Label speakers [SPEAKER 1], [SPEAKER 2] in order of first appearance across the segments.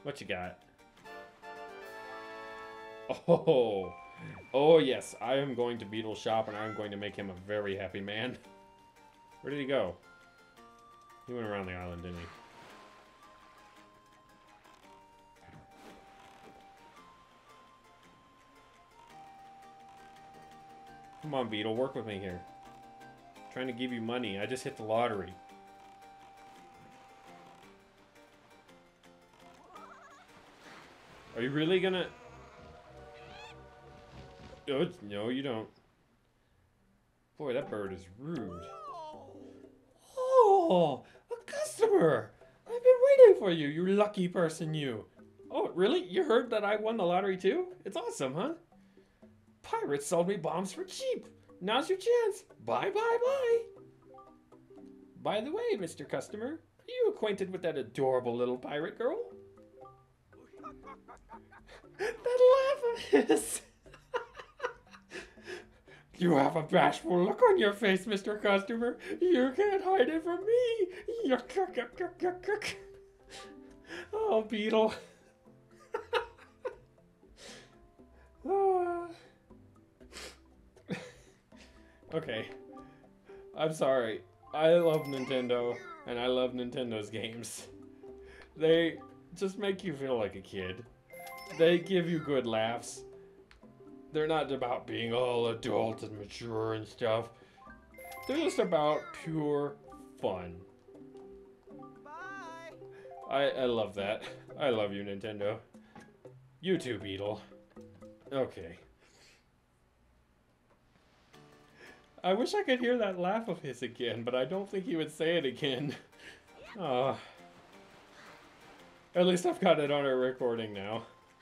[SPEAKER 1] What you got? Oh, oh yes, I am going to Beetle's shop and I'm going to make him a very happy man. Where did he go? He went around the island, didn't he? Come on, Beetle, work with me here. I'm trying to give you money. I just hit the lottery. Are you really gonna... Oh, no, you don't. Boy, that bird is rude. Oh, a customer! I've been waiting for you, you lucky person, you. Oh, really? You heard that I won the lottery too? It's awesome, huh? Pirates sold me bombs for cheap. Now's your chance. Bye, bye, bye. By the way, Mr. Customer, are you acquainted with that adorable little pirate girl? That laugh of his. You have a bashful look on your face, Mr. Customer. You can't hide it from me. Yuck, yuck, yuck, yuck, yuck, yuck. Oh, Beetle. Ah. Okay. I'm sorry. I love Nintendo, and I love Nintendo's games. They just make you feel like a kid. They give you good laughs. They're not about being all adult and mature and stuff. They're just about pure fun. Bye. I love that. I love you, Nintendo. You too, Beetle. Okay. I wish I could hear that laugh of his again, but I don't think he would say it again. Oh. At least I've got it on a recording now.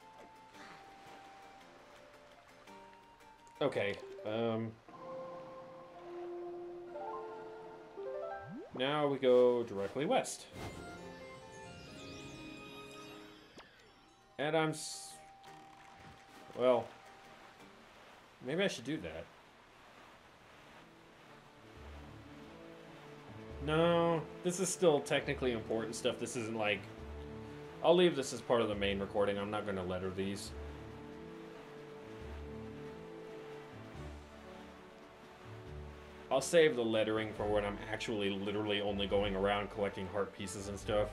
[SPEAKER 1] Okay, now we go directly west. And well, maybe I should do that. No, this is still technically important stuff. This isn't like... I'll leave this as part of the main recording. I'm not going to letter these. I'll save the lettering for when I'm actually literally only going around collecting heart pieces and stuff.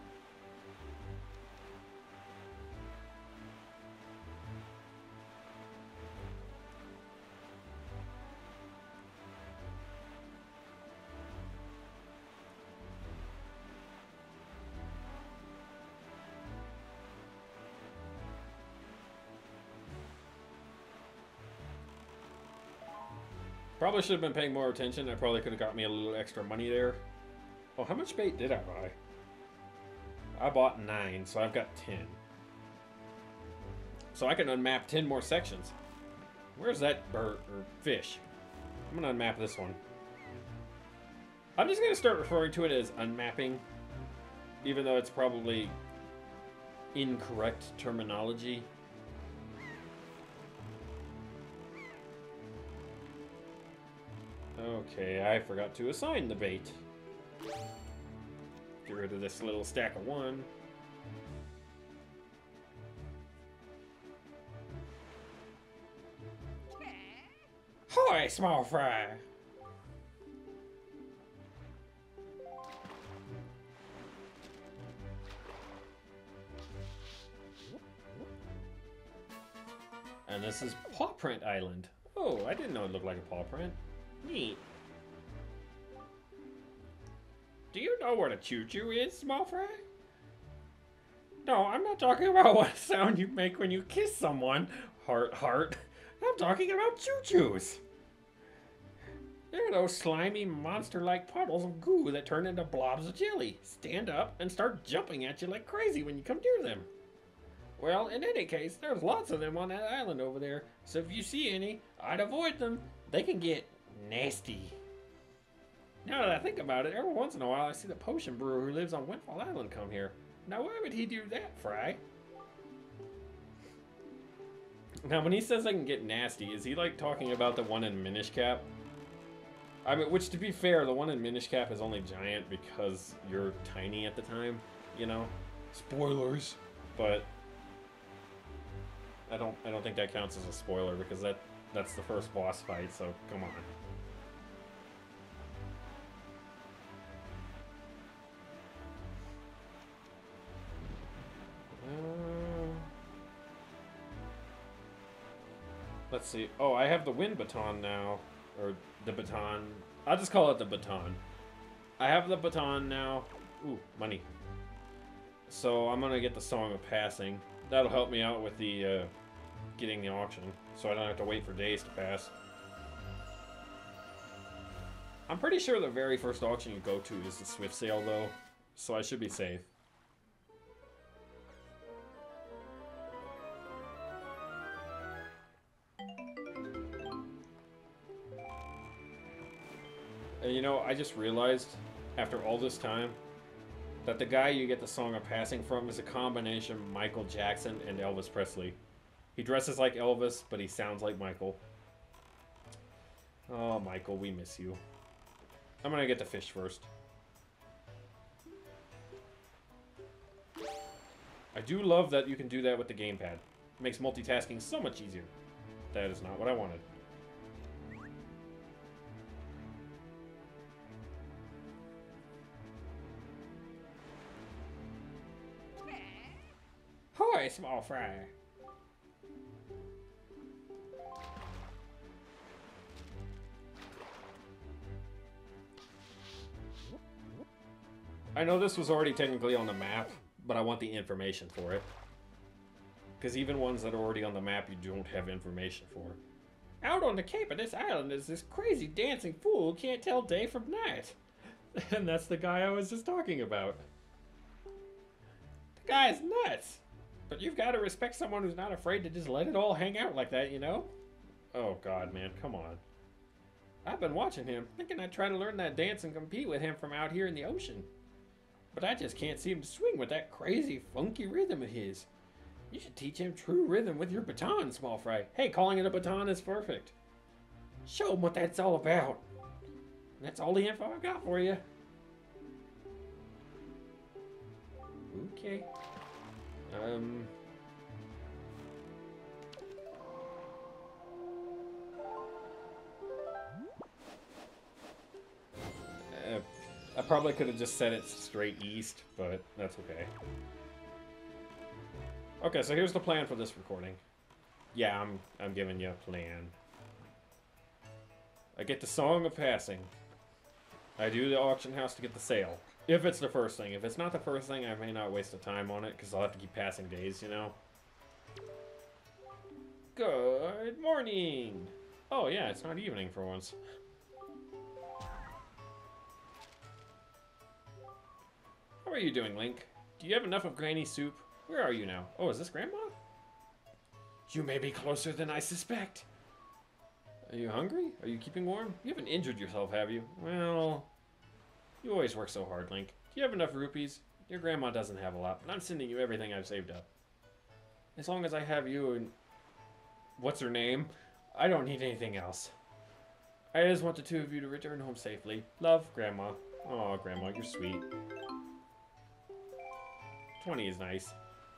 [SPEAKER 1] Probably should have been paying more attention. I probably could have got me a little extra money there. Oh, how much bait did I buy? I bought 9, so I've got 10. So I can unmap 10 more sections. Where's that bird or fish? I'm gonna unmap this one. I'm just gonna start referring to it as unmapping, even though it's probably incorrect terminology. Okay, I forgot to assign the bait. Get rid of this little stack of 1. Hoy, small fry! And this is Paw Print Island. Oh, I didn't know it looked like a paw print. Neat. Do you know what a choo-choo is, small fry? No, I'm not talking about what sound you make when you kiss someone. Heart, heart. I'm talking about choo-choos. They're those slimy, monster-like puddles of goo that turn into blobs of jelly, stand up, and start jumping at you like crazy when you come near them. Well, in any case, there's lots of them on that island over there, so if you see any, I'd avoid them. They can get nasty. Now that I think about it, every once in a while I see the potion brewer who lives on Windfall Island come here. Now why would he do that, Fry? Now when he says I can get nasty, is he like talking about the one in Minish Cap? I mean, which to be fair, the one in Minish Cap is only giant because you're tiny at the time, you know? Spoilers. but I don't think that counts as a spoiler because that's the first boss fight, so come on. Let's see. Oh, I have the wind baton now. Or the baton. I'll just call it the baton. I have the baton now. Ooh, money. So I'm gonna get the Song of Passing. That'll help me out with the getting the auction. So I don't have to wait for days to pass. I'm pretty sure the very first auction you go to is the Swift Sale though. So I should be safe. And you know, I just realized, after all this time, that the guy you get the Song of Passing from is a combination of Michael Jackson and Elvis Presley. He dresses like Elvis, but he sounds like Michael. Oh, Michael, we miss you. I'm gonna get the fish first. I do love that you can do that with the gamepad. It makes multitasking so much easier. That is not what I wanted. Hoy, small fry. I know this was already technically on the map, but I want the information for it. Because even ones that are already on the map, you don't have information for. Out on the cape of this island is this crazy dancing fool who can't tell day from night. And that's the guy I was just talking about. The guy's nuts. But you've got to respect someone who's not afraid to just let it all hang out like that, you know? Oh god, man, come on. I've been watching him, thinking I'd try to learn that dance and compete with him from out here in the ocean. But I just can't see him swing with that crazy, funky rhythm of his. You should teach him true rhythm with your baton, small fry. Hey, calling it a baton is perfect. Show him what that's all about. And that's all the info I've got for you. Okay. I probably could have just set it straight east, but that's okay. Okay, so here's the plan for this recording. Yeah, I'm giving you a plan. I get the Song of Passing. I do the auction house to get the sale. If it's the first thing. If it's not the first thing, I may not waste the time on it, because I'll have to keep passing days, you know? Good morning! Oh yeah, it's not evening for once. How are you doing, Link? Do you have enough of Granny's soup? Where are you now? Oh, is this Grandma? You may be closer than I suspect. Are you hungry? Are you keeping warm? You haven't injured yourself, have you? Well, you always work so hard, Link. Do you have enough rupees? Your grandma doesn't have a lot, but I'm sending you everything I've saved up. As long as I have you and... what's her name? I don't need anything else. I just want the two of you to return home safely. Love, Grandma. Aw, Grandma, you're sweet. 20 is nice.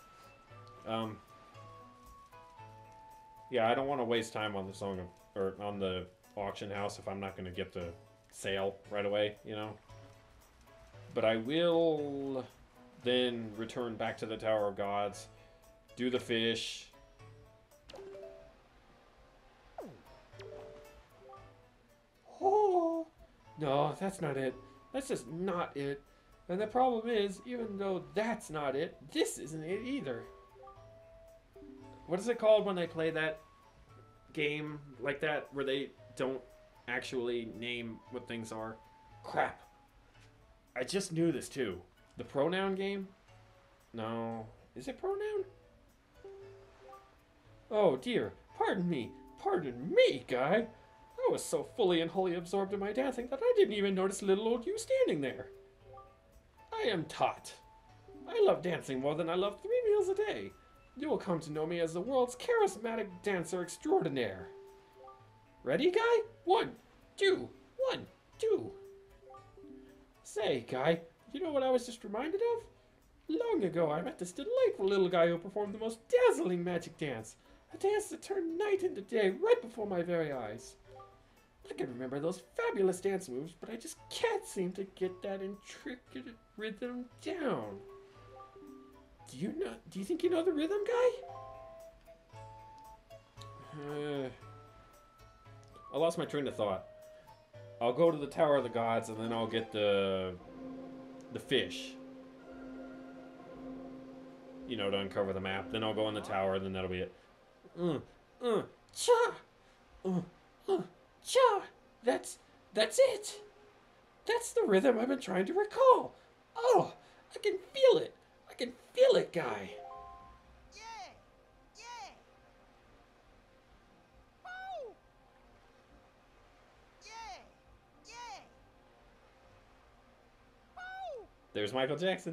[SPEAKER 1] Yeah, I don't want to waste time on the song of, or on the auction house if I'm not going to get the sale right away, you know? But I will then return back to the Tower of Gods, do the fish. Oh, no, that's not it. That's just not it. And the problem is, even though that's not it, this isn't it either. What is it called when they play that game like that, where they don't actually name what things are? Crap. I just knew this too. The pronoun game? No. Is it pronoun? Oh dear. Pardon me. Pardon me, guy. I was so fully and wholly absorbed in my dancing that I didn't even notice little old you standing there. I am Tot. I love dancing more than I love 3 meals a day. You will come to know me as the world's charismatic dancer extraordinaire. Ready, guy? 1, 2, 1, 2. Say, guy, you know what I was just reminded of? Long ago, I met this delightful little guy who performed the most dazzling magic dance. A dance that turned night into day right before my very eyes. I can remember those fabulous dance moves, but I just can't seem to get that intricate rhythm down. Do you think you know the rhythm, guy? I lost my train of thought. I'll go to the Tower of the Gods and then I'll get the fish. You know, to uncover the map. Then I'll go on the tower and then that'll be it. Cha! Cha! That's it! That's the rhythm I've been trying to recall! Oh! I can feel it! I can feel it, guy!
[SPEAKER 2] Yeah! Yeah! Woo! Yeah! Yeah! Woo!
[SPEAKER 1] There's Michael Jackson.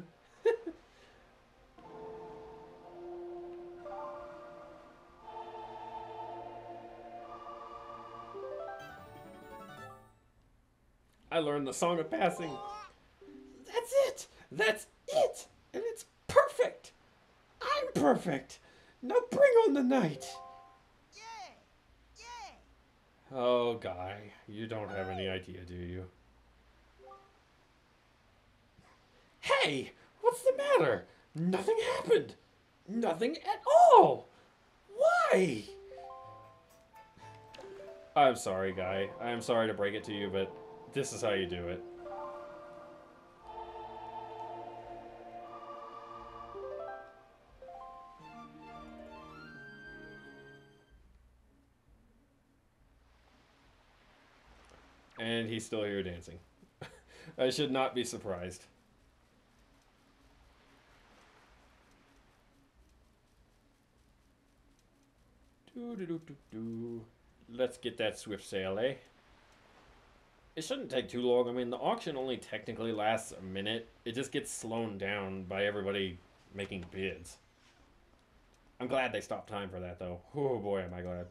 [SPEAKER 1] I learned the Song of Passing. That's it! That's it! And it's perfect! I'm perfect! Now bring on the night!
[SPEAKER 2] Yeah! Yeah!
[SPEAKER 1] Oh, Guy, you don't have any idea, do you? Hey! What's the matter? Nothing happened! Nothing at all! Why? I'm sorry, Guy. I'm sorry to break it to you, but this is how you do it. And he's still here dancing. I should not be surprised. Let's get that swift sail, eh? It shouldn't take too long. I mean, the auction only technically lasts a minute. It just gets slowed down by everybody making bids. I'm glad they stopped time for that, though. Oh boy, am I glad.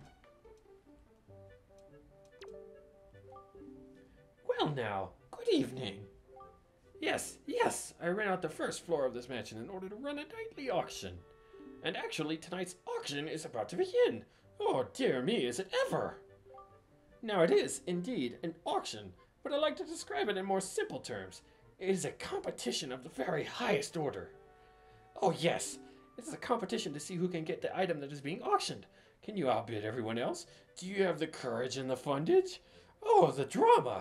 [SPEAKER 1] Well now, good evening. Yes, I ran out the first floor of this mansion in order to run a nightly auction. And actually, tonight's auction is about to begin. Oh dear me, is it ever? Now it is, indeed, an auction, but I like to describe it in more simple terms. It is a competition of the very highest order. Oh yes, it is a competition to see who can get the item that is being auctioned. Can you outbid everyone else? Do you have the courage and the fundage? Oh, the drama!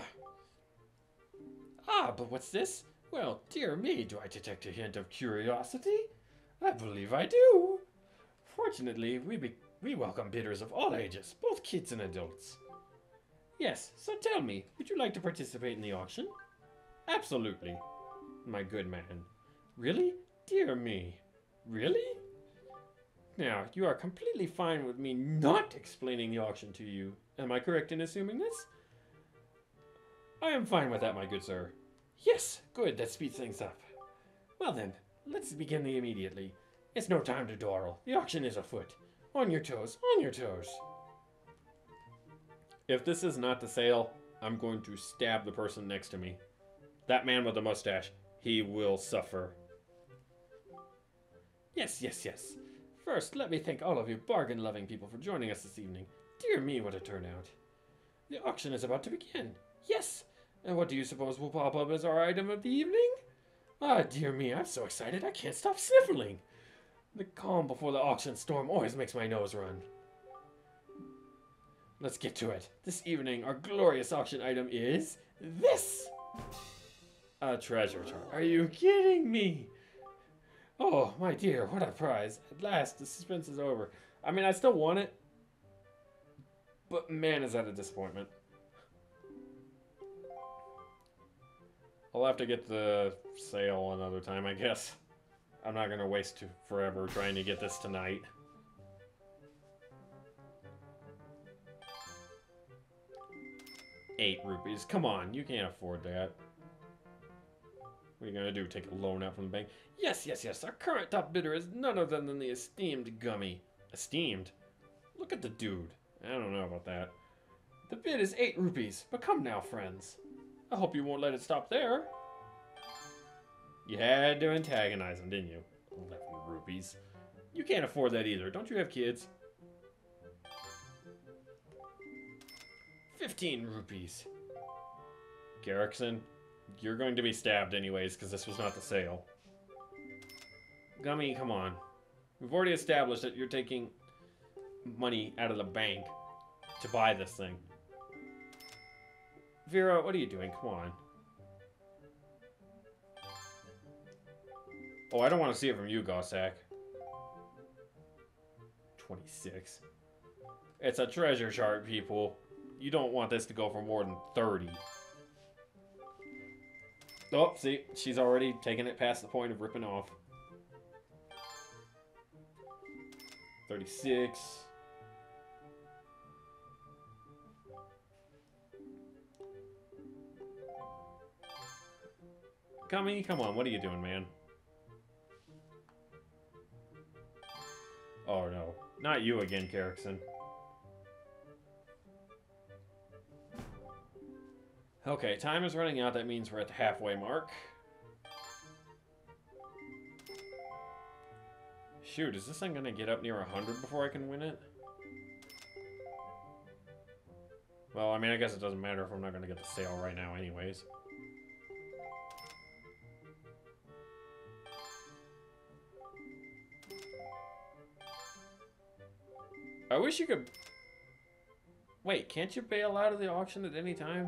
[SPEAKER 1] Ah, but what's this? Well, dear me, do I detect a hint of curiosity? I believe I do. Fortunately, we welcome bidders of all ages, both kids and adults. Yes, so tell me, would you like to participate in the auction? Absolutely, my good man. Really? Dear me. Really? Now, you are completely fine with me not explaining the auction to you. Am I correct in assuming this? I am fine with that, my good sir. Yes, good, that speeds things up. Well then, let's begin immediately. It's no time to dawdle. The auction is afoot. On your toes, on your toes. If this is not the sale, I'm going to stab the person next to me. That man with the mustache, he will suffer. Yes. First, let me thank all of you bargain-loving people for joining us this evening. Dear me, what a turnout. The auction is about to begin. Yes, and what do you suppose will pop up as our item of the evening? Ah, dear me, I'm so excited I can't stop sniffling. The calm before the auction storm always makes my nose run. Let's get to it. This evening, our glorious auction item is this! A treasure chart. Are you kidding me? Oh, my dear, what a prize. At last, the suspense is over. I mean, I still want it, but man, is that a disappointment. I'll have to get the sale another time, I guess. I'm not going to waste forever trying to get this tonight. ₹8. Come on, you can't afford that. What are you going to do, take a loan out from the bank? Yes. Our current top bidder is none other than the esteemed Gummy. Esteemed? Look at the dude. I don't know about that. The bid is ₹8. But come now, friends. I hope you won't let it stop there. You had to antagonize him, didn't you? 11 rupees. You can't afford that either. Don't you have kids? 15 rupees. Garrickson, you're going to be stabbed anyways because this was not the sale. Gummy, come on. We've already established that you're taking money out of the bank to buy this thing. Vera, what are you doing? Come on. Oh, I don't want to see it from you, Gossack. 26. It's a treasure chart, people. You don't want this to go for more than 30. Oh, see, she's already taken it past the point of ripping off. 36. Gummy, come on, what are you doing, man? Oh no, not you again, Carrickson. Okay, time is running out. That means we're at the halfway mark. Shoot, is this thing gonna get up near 100 before I can win it? Well, I mean, I guess it doesn't matter if I'm not gonna get the sale right now anyways. I wish you could... Wait, can't you bail out of the auction at any time?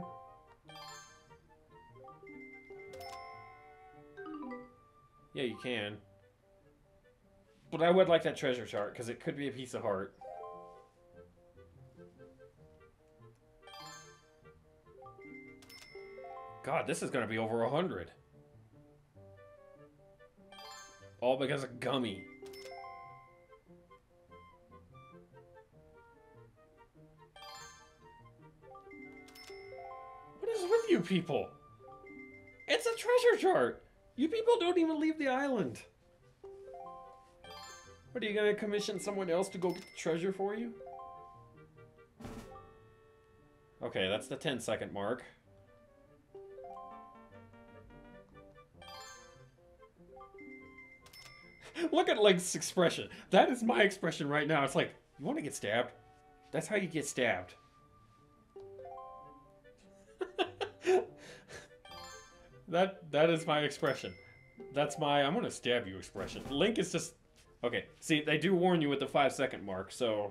[SPEAKER 1] Yeah, you can. But I would like that treasure chart, because it could be a piece of heart. God, this is going to be over 100. All because of Gummy. What is with you people? It's a treasure chart! You people don't even leave the island. What, are you going to commission someone else to go get the treasure for you? Okay, that's the 10-second mark. Look at Link's expression. That is my expression right now. It's like, you want to get stabbed? That's how you get stabbed. That is my expression. That's my I'm gonna stab you expression. Link is just... Okay, see, they do warn you with the 5-second mark, so...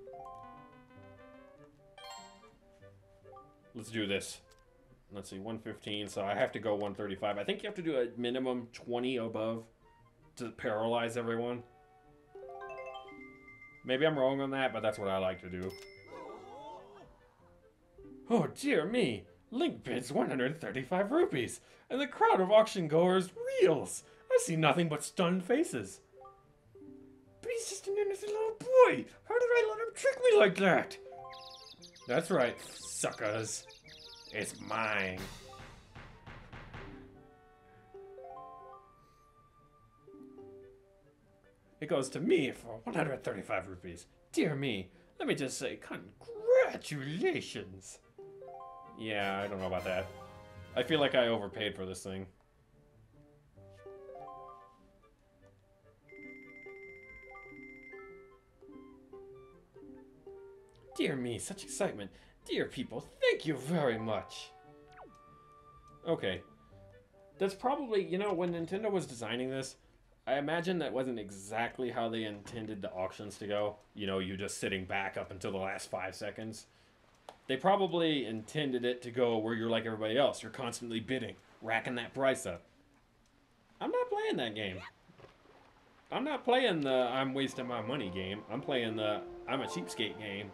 [SPEAKER 1] Let's do this. Let's see, 115, so I have to go 135. I think you have to do a minimum 20 above to paralyze everyone. Maybe I'm wrong on that, but that's what I like to do. Oh, dear me. Link bids 135 rupees, and the crowd of auction goers reels. I see nothing but stunned faces. But he's just an innocent little boy. How did I let him trick me like that? That's right, suckers. It's mine. It goes to me for 135 rupees. Dear me, let me just say congratulations. Yeah, I don't know about that. I feel like I overpaid for this thing. Dear me, such excitement. Dear people, thank you very much. Okay. That's probably, you know, when Nintendo was designing this, I imagine that wasn't exactly how they intended the auctions to go. You know, you just sitting back up until the last 5 seconds. They probably intended it to go where you're like everybody else. You're constantly bidding, racking that price up. I'm not playing that game. I'm not playing the I'm wasting my money game. I'm playing the I'm a cheapskate game.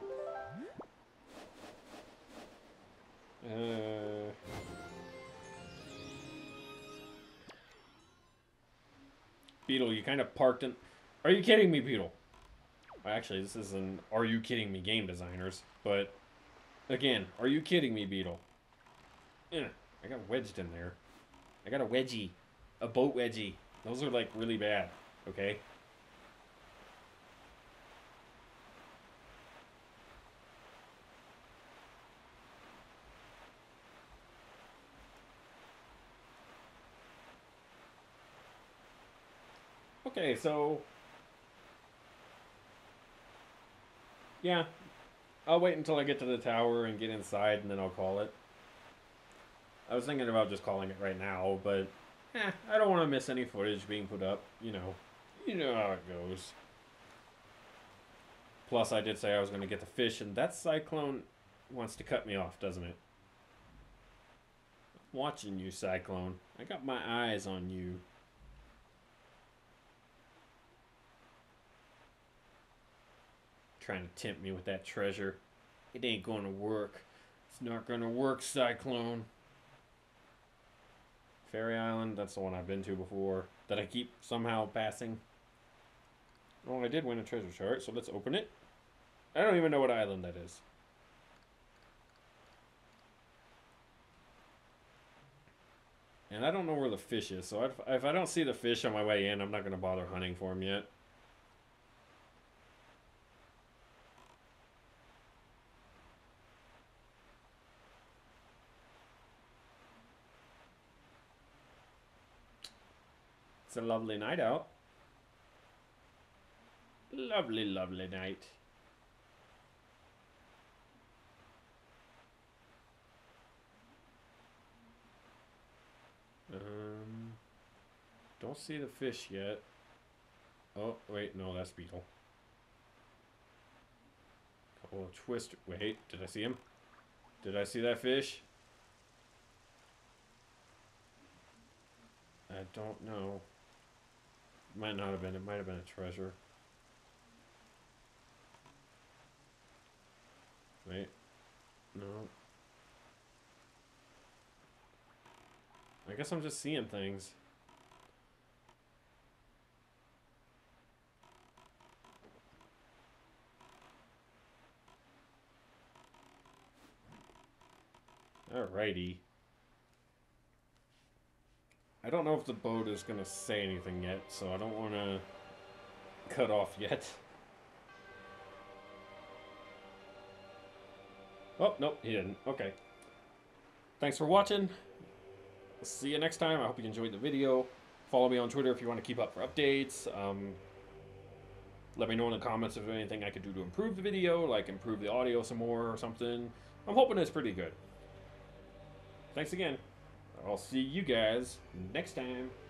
[SPEAKER 1] Beetle, you kind of parked in... Are you kidding me, Beetle? Actually, this is an Are You Kidding Me game designers, but... Again, are you kidding me, Beetle? I got wedged in there. I got a wedgie. A boat wedgie. Those are, like, really bad, okay? Okay, so yeah, I'll wait until I get to the tower and get inside, and then I'll call it. I was thinking about just calling it right now, but I don't want to miss any footage being put up. You know how it goes. Plus, I did say I was going to get the fish, and that cyclone wants to cut me off, doesn't it? I'm watching you, Cyclone. I got my eyes on you. Trying to tempt me with that treasure. It ain't gonna work. It's not gonna work, Cyclone. Fairy Island, that's the one I've been to before. That I keep somehow passing. Oh, I did win a treasure chart, so let's open it. I don't even know what island that is. And I don't know where the fish is, so if I don't see the fish on my way in, I'm not gonna bother hunting for him yet. It's a lovely night out. Lovely, lovely night. Don't see the fish yet. Oh, wait, no, that's beetle. Couple of twist. Wait, did I see him? Did I see that fish? I don't know. Might not have been. It might have been a treasure. Wait. No. I guess I'm just seeing things. Alrighty. I don't know if the boat is going to say anything yet, so I don't want to cut off yet. Oh, nope, he didn't. Okay. Thanks for watching. See you next time. I hope you enjoyed the video. Follow me on Twitter if you want to keep up for updates. Let me know in the comments if there's anything I could do to improve the video, like improve the audio some more or something. I'm hoping it's pretty good. Thanks again. I'll see you guys next time.